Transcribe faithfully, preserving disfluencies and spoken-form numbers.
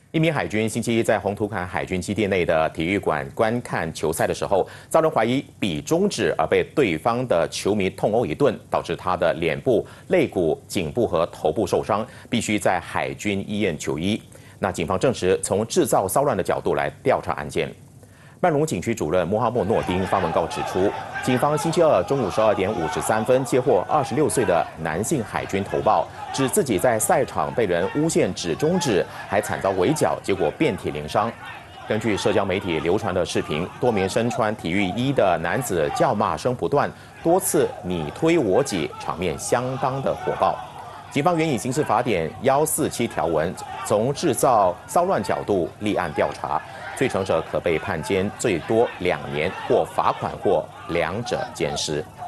一名海军星期一在红土坎海军基地内的体育馆观看球赛的时候，遭人怀疑比中指而被对方的球迷痛殴一顿，导致他的脸部、肋骨、颈部和头部受伤，必须在海军医院求医。那警方证实，从制造骚乱的角度来调查案件。曼荣警区主任穆哈默诺丁发文告指出，警方星期二中午十二点五十三分接获二十六岁的男性海军投报，指自己在赛场被人诬陷指中指，还惨遭围剿，结果遍体鳞伤。根据社交媒体流传的视频，多名身穿体育衣的男子叫骂声不断，多次你推我挤，场面相当的火爆。警方援引刑事法典一四七条文，从制造骚乱角度立案调查，罪成者可被判监最多两年，或罚款，或两者兼施。